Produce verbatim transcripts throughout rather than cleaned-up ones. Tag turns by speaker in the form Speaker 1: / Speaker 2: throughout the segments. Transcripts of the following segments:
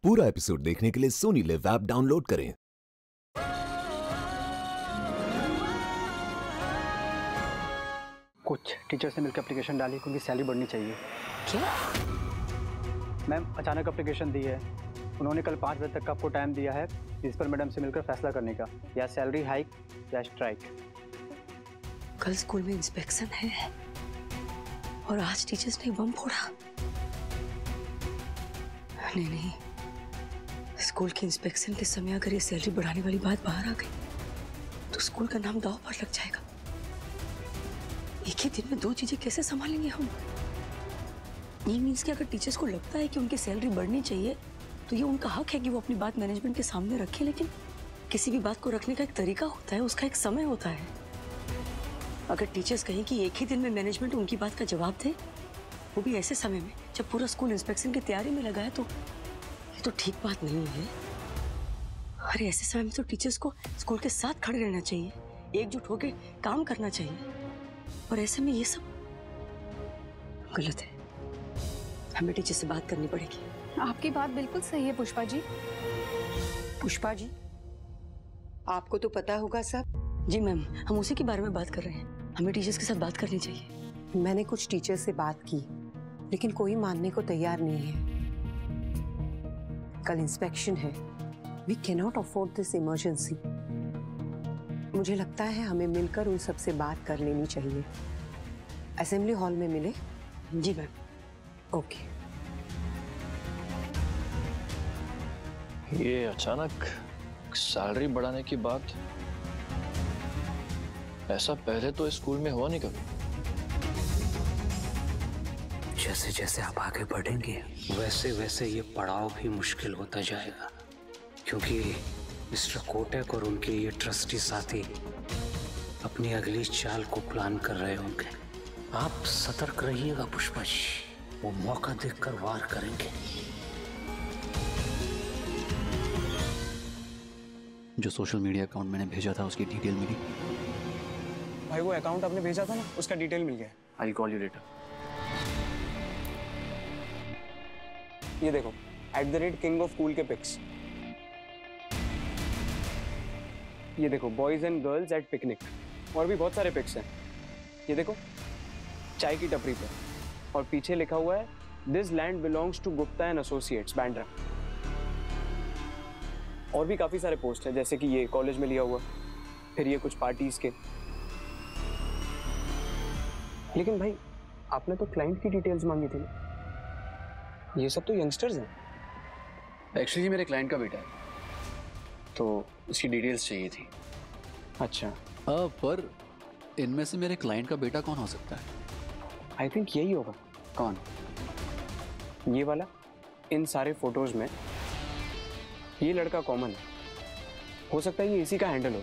Speaker 1: पूरा एपिसोड देखने के लिए सोनी लिव ऐप डाउनलोड करें।
Speaker 2: कुछ टीचर्स ने मिलकर एप्लीकेशन डाली कि उनकी सैलरी बढ़नी चाहिए।
Speaker 3: क्या?
Speaker 2: मैम अचानक एप्लीकेशन दी है। उन्होंने कल पाँच बजे तक का आपको टाइम दिया है प्रिंसिपल मैडम से मिलकर फैसला करने का, या सैलरी हाइक या स्ट्राइक।
Speaker 3: कल स्कूल में इंस्पेक्शन है और आज टीचर्स ने बम फोड़ा। नहीं नहीं, स्कूल के इंस्पेक्शन के समय अगर ये सैलरी बढ़ाने वाली बात बाहर आ गई तो स्कूल का नाम दांव पर लग जाएगा। एक ही दिन में दो चीजें कैसे संभालेंगे हम? ये मीन्स कि अगर टीचर्स को लगता है कि उनकी सैलरी बढ़नी चाहिए तो ये उनका हक है कि वो अपनी बात मैनेजमेंट के सामने रखें, लेकिन किसी भी बात को रखने का एक तरीका होता है, उसका एक समय होता है। अगर टीचर्स कहें कि एक ही दिन में मैनेजमेंट उनकी बात का जवाब दे, वो भी ऐसे समय में जब पूरा स्कूल इंस्पेक्शन की तैयारी में लगा है, तो ये तो ठीक बात नहीं है। अरे ऐसे समय में तो टीचर्स को स्कूल के साथ खड़े रहना चाहिए, एकजुट होकर काम करना चाहिए, और ऐसे में ये सब गलत है। हमें टीचर से बात करनी पड़ेगी।
Speaker 4: आपकी बात बिल्कुल सही है पुष्पा जी।
Speaker 5: पुष्पा जी, आपको तो पता होगा सब।
Speaker 3: जी मैम, हम उसी के बारे में बात कर रहे हैं। हमें टीचर्स के साथ बात करनी चाहिए।
Speaker 5: मैंने कुछ टीचर से बात की, लेकिन कोई मानने को तैयार नहीं है। कल इंस्पेक्शन है। We can not afford this emergency. मुझे लगता है हमें मिलकर उन सब से बात कर लेनी चाहिए। असेंबली हॉल में मिले?
Speaker 3: जी मैम।
Speaker 5: ओके।
Speaker 6: ये अचानक सैलरी बढ़ाने की बात, ऐसा पहले तो स्कूल में हुआ नहीं कभी।
Speaker 7: जैसे जैसे आप आगे बढ़ेंगे वैसे वैसे ये पड़ाव भी मुश्किल होता जाएगा, क्योंकि मिस्टर कोटक और उनके ये ट्रस्टी साथी अपनी अगली चाल को प्लान कर रहे होंगे। आप सतर्क रहिएगा पुष्पा जी, वो मौका देखकर वार करेंगे।
Speaker 8: जो सोशल मीडिया अकाउंट मैंने भेजा था उसकी डिटेल मिली?
Speaker 2: भाई वो अकाउंट आपने भेजा था ना, उसका डिटेल मिल गया।
Speaker 8: I call you later.
Speaker 2: ये देखो, at the rate king of cool के पिक्स। ये देखो, boys and girls at picnic, और भी बहुत सारे पिक्स हैं। ये देखो, चाय की टपरी पे, और पीछे लिखा हुआ है this land belongs to Gupta and associates Bandra. और भी काफी सारे पोस्ट हैं, जैसे कि ये कॉलेज में लिया हुआ, फिर ये कुछ पार्टीज के। लेकिन भाई आपने तो क्लाइंट की डिटेल्स मांगी थी ना, ये सब तो यंगस्टर्स हैं।
Speaker 8: एक्चुअली मेरे क्लाइंट का बेटा है, तो उसकी डिटेल्स चाहिए थी।
Speaker 2: अच्छा।
Speaker 8: आ, पर इनमें से मेरे क्लाइंट का बेटा कौन हो सकता है?
Speaker 2: आई थिंक यही होगा।
Speaker 8: कौन?
Speaker 2: ये वाला। इन सारे फोटोज में ये लड़का कॉमन है, हो सकता है ये इसी का हैंडल हो।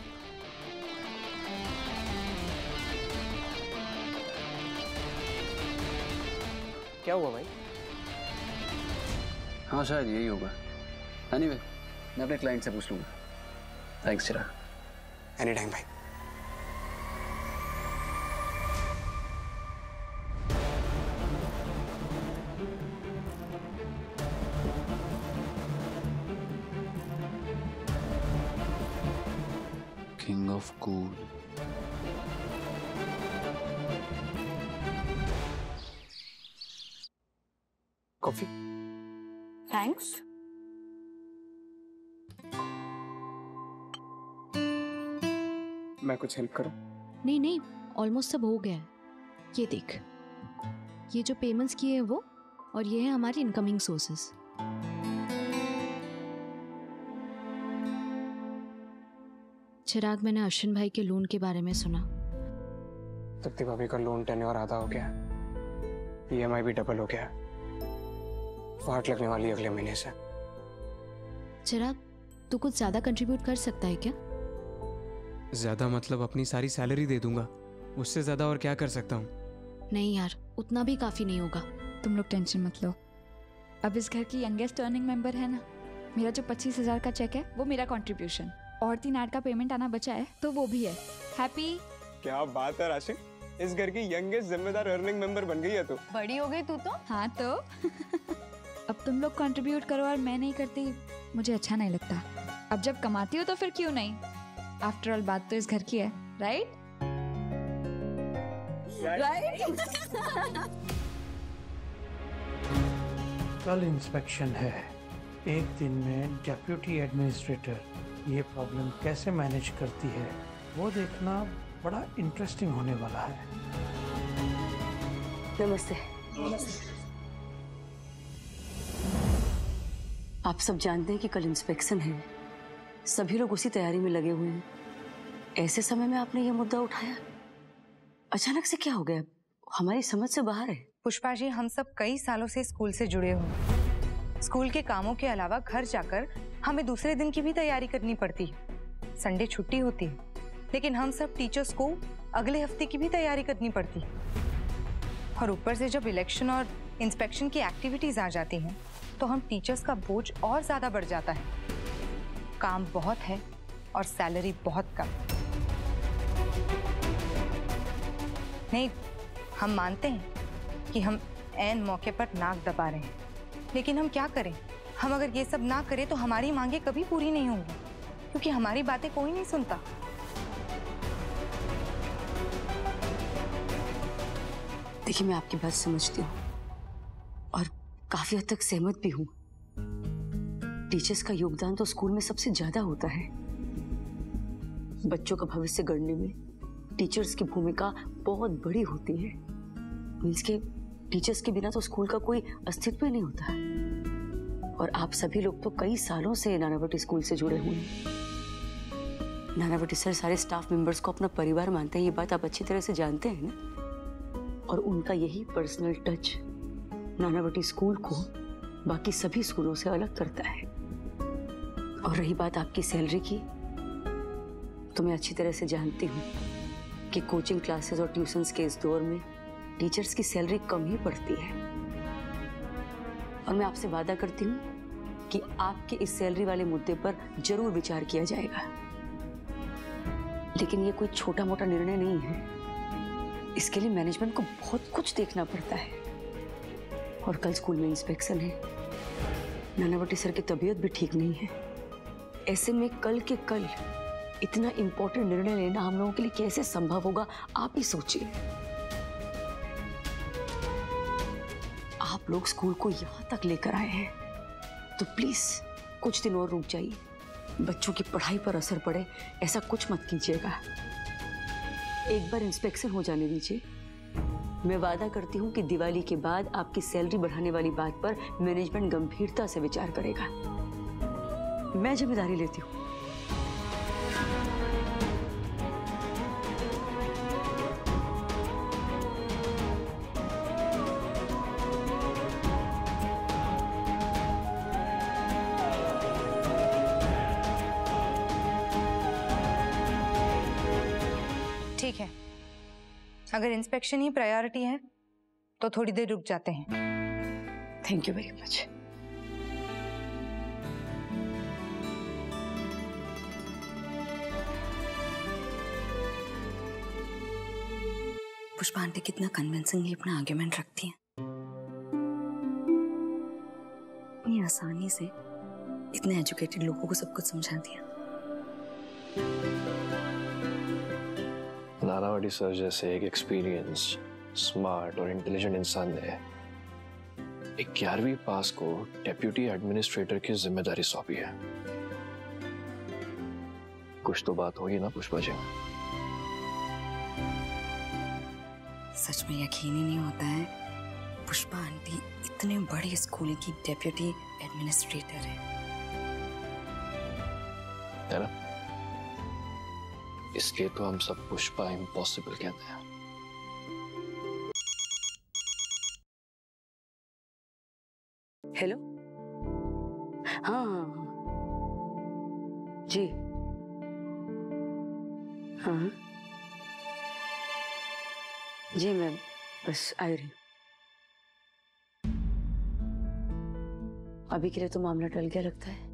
Speaker 2: क्या हुआ भाई?
Speaker 8: हाँ शायद यही होगा। एनीवे, मैं अपने क्लाइंट से पूछ लूंगा। थैंक्स चिराग।
Speaker 2: एनी टाइम भाई।
Speaker 8: King of cool.
Speaker 2: Coffee?
Speaker 4: Thanks.
Speaker 2: मैं कुछ हेल्प करूं?
Speaker 9: नहीं नहीं, ऑलमोस्ट सब हो गया है। ये देख, ये जो पेमेंट्स किए हैं वो, और ये है हमारी इनकमिंग सोर्सेस। चिराग, मैंने अश्विन भाई के लोन के बारे में सुना।
Speaker 2: तृप्ति भाभी का लोन टेन्योर आधा हो गया, ईएमआई भी डबल हो गया, वाट लगने वाली अगले महीने से।
Speaker 9: चिराग, तू कुछ ज्यादा कंट्रीब्यूट कर सकता है क्या?
Speaker 10: ज्यादा मतलब अपनी सारी सैलरी दे दूंगा, उससे ज्यादा और क्या कर सकता हूँ?
Speaker 9: नहीं यार, उतना भी काफी नहीं होगा।
Speaker 4: तुम लोग टेंशन मत लो, अब इस घर की यंगेस्ट अर्निंग मेंबर है ना, मेरा जो पच्चीस हजार का चेक है वो मेरा कंट्रीब्यूशन, और तीन आठ का पेमेंट आना बचा है तो वो भी है। हैप्पी?
Speaker 2: क्या बात है राशि, इस घर की यंगेस्ट जिम्मेदार अर्निंग मेंबर बन गई है तू।
Speaker 4: बड़ी हो गई तू तो। हाँ तो अब तुम लोग कंट्रीब्यूट करो और मैं नहीं करती, मुझे अच्छा नहीं लगता। अब जब कमाती हो तो फिर क्यों नहीं? आफ्टर ऑल बात तो इस घर की है, राइट?
Speaker 3: राइट?
Speaker 11: कल इंस्पेक्शन है। एक दिन में डेप्यूटी एडमिनिस्ट्रेटर ये प्रॉब्लम कैसे मैनेज करती है वो देखना बड़ा इंटरेस्टिंग होने वाला है।
Speaker 3: नमस्ते। नमस्ते। आप सब जानते हैं कि कल इंस्पेक्शन है, सभी लोग उसी तैयारी में लगे हुए हैं। ऐसे समय में आपने ये मुद्दा उठाया, अचानक से क्या हो गया? हमारी समझ से बाहर है।
Speaker 12: पुष्पा जी, हम सब कई सालों से स्कूल से जुड़े हुए हैं। स्कूल के कामों के अलावा घर जाकर हमें दूसरे दिन की भी तैयारी करनी पड़ती है। संडे छुट्टी होती है, लेकिन हम सब टीचर्स को अगले हफ्ते की भी तैयारी करनी पड़ती है। और ऊपर से जब इलेक्शन और इंस्पेक्शन की एक्टिविटीज आ जाती हैं, तो हम टीचर्स का बोझ और ज्यादा बढ़ जाता है। काम बहुत है और सैलरी बहुत कम। नहीं, हम मानते हैं कि हम ऐन मौके पर नाक दबा रहे हैं, लेकिन हम क्या करें? हम अगर ये सब ना करें तो हमारी मांगे कभी पूरी नहीं होंगी, क्योंकि हमारी बातें कोई नहीं सुनता।
Speaker 3: देखिए, मैं आपकी बात समझती हूँ और काफी हद तक सहमत भी हूँ। टीचर्स का योगदान तो स्कूल में सबसे ज्यादा होता है। बच्चों का भविष्य गढ़ने में टीचर्स की भूमिका बहुत बड़ी होती है। मींस के टीचर्स के बिना तो स्कूल का कोई अस्तित्व ही नहीं होता। और आप सभी लोग तो कई सालों से नानावटी स्कूल से जुड़े हुए हैं। नानावटी सर सारे स्टाफ मेंबर्स को अपना परिवार मानते हैं, ये बात आप अच्छी तरह से जानते हैं ना। और उनका यही पर्सनल टच नानावटी स्कूल को बाकी सभी स्कूलों से अलग करता है। और रही बात आपकी सैलरी की, तो मैं अच्छी तरह से जानती हूँ कि कोचिंग क्लासेस और ट्यूशंस के इस दौर में टीचर्स की सैलरी कम ही पड़ती है। और मैं आपसे वादा करती हूँ कि आपके इस सैलरी वाले मुद्दे पर जरूर विचार किया जाएगा। लेकिन ये कोई छोटा मोटा निर्णय नहीं है। इसके लिए मैनेजमेंट को बहुत कुछ देखना पड़ता है। और कल स्कूल में इंस्पेक्शन है। नानावटी सर की तबीयत भी ठीक नहीं है। ऐसे में कल के कल इतना इंपॉर्टेंट निर्णय लेना हम लोगों के लिए कैसे संभव होगा, आप ही सोचिए। आप लोग स्कूल को यहां तक लेकर आए हैं, तो प्लीज कुछ दिन और रुक जाइए। बच्चों की पढ़ाई पर असर पड़े ऐसा कुछ मत कीजिएगा। एक बार इंस्पेक्शन हो जाने दीजिए। मैं वादा करती हूँ कि दिवाली के बाद आपकी सैलरी बढ़ाने वाली बात पर मैनेजमेंट गंभीरता से विचार करेगा। मैं जिम्मेदारी लेती हूँ।
Speaker 12: ठीक है, अगर इंस्पेक्शन ही प्रायोरिटी है तो थोड़ी देर रुक जाते हैं।
Speaker 3: Thank you very much. Pushpa aunty कितना कन्विंसिंगली अपना आर्ग्यूमेंट रखती हैं। इतनी आसानी से इतने एजुकेटेड लोगों को सब कुछ समझा दिया।
Speaker 6: नानावटी सर जैसे एक एक्सपीरियंस, स्मार्ट और इंटेलिजेंट इंसान ने एक ग्यारहवीं पास को डेप्यूटी एडमिनिस्ट्रेटर की जिम्मेदारी सौंपी है। कुछ तो बात होगी ना पुष्पा जी?
Speaker 3: सच में यकीन ही नहीं होता है पुष्पा आंटी इतने बड़े स्कूल की डेप्यूटी एडमिनिस्ट्रेटर है।
Speaker 6: है ना? इसलिए तो हम सब पुष्पा इम्पॉसिबल कहते हैं।
Speaker 3: हेलो, हाँ हाँ हाँ जी, हाँ जी, मैं बस आ रही हूँ। अभी के लिए तो मामला टल गया लगता है।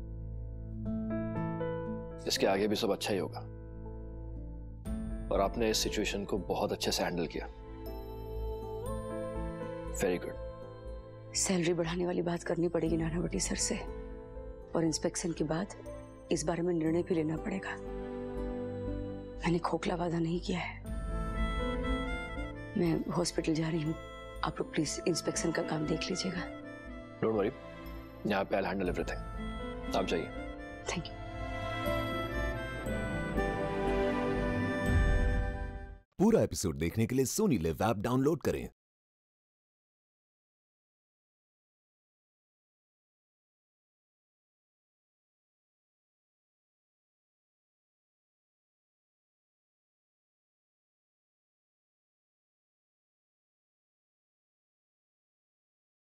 Speaker 6: इसके आगे भी सब अच्छा ही होगा। और आपने इस सिचुएशन को बहुत अच्छे से हैंडल किया। Very good.
Speaker 3: सैलरी बढ़ाने वाली बात करनी पड़ेगी नानावती सर से, और इंस्पेक्शन के बाद इस बारे में निर्णय भी लेना पड़ेगा। मैंने खोखला वादा नहीं किया है। मैं हॉस्पिटल जा रही हूँ, आप लोग प्लीज इंस्पेक्शन का काम देख लीजिएगा।
Speaker 6: डोंट वरी, यहाँ पे आई विल हैंडल एवरीथिंग, आप जाइए।
Speaker 3: Thank you.
Speaker 1: पूरा एपिसोड देखने के लिए सोनी लिव ऐप डाउनलोड करें